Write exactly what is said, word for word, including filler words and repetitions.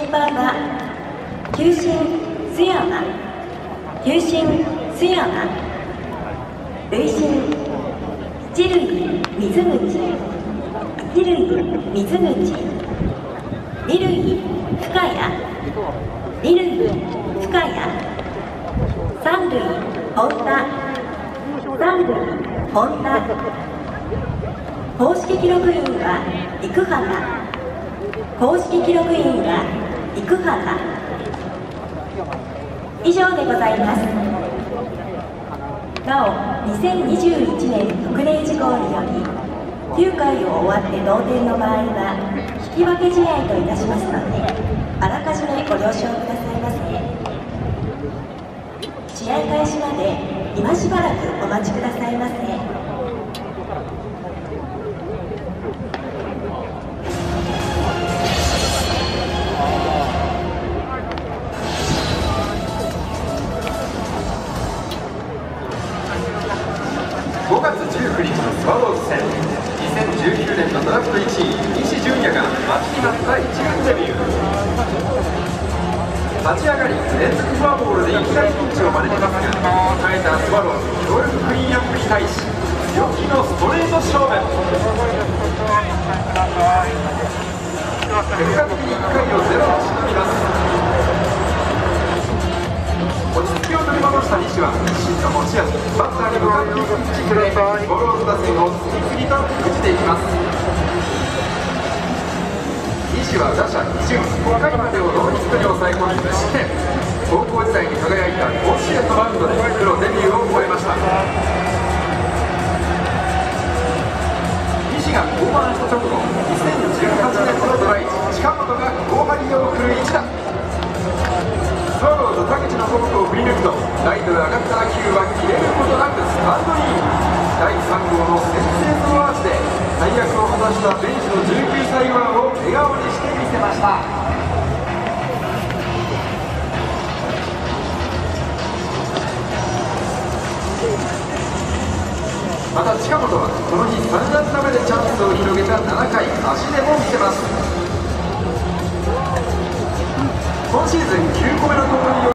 ーパーは球審須山、球審須山、塁審一塁水口、一塁水口、二塁深谷、二塁深谷、三塁本田、三塁本田。公式記録員は生原、公式記録員は生原。以上でございます。なおにせんにじゅういちねん特例事項によりきゅうかいを終わって同点の場合は引き分け試合といたしますので、あらかじめご了承くださいませ。試合開始まで今しばらくお待ちくださいませ。 ごがつじゅうくにちのスワローズ戦、にせんじゅうきゅうねんのドラフトいちい西純也が待ちに待ったいちがつデビュー。立ち上がり連続フォアボールでいきなりピンチを招きますが、迎えたスワローズ強力クリーンアップに対し強気のストレート勝負。結果的にいっかいをゼロでしのぎます。落ち着きを取り戻した西は真の持ち味、バッターに向かっていくピッチングでスワローズ打線を次々と封じていきます。西は打者一巡、ごかいまでをノーヒットに抑え込み無失点。高校時代に輝いた甲子園のマウンドでプロデビューを終えました。西が降板した直後、にせんじゅうはちねんのドライチ、近本が後輩を送る一打。スワローズ武智のフォークを振り抜くとライトへ上がった打球は切れることなくスタンドイン。だいさん号の先制ソロアーチで大役を果たしたベンチのじゅうきゅうさい右腕を笑顔にしてみせました。また近本はこの日さん安打目でチャンスを広げたななかい、足でも見せます。今シーズンきゅうこめの盗塁を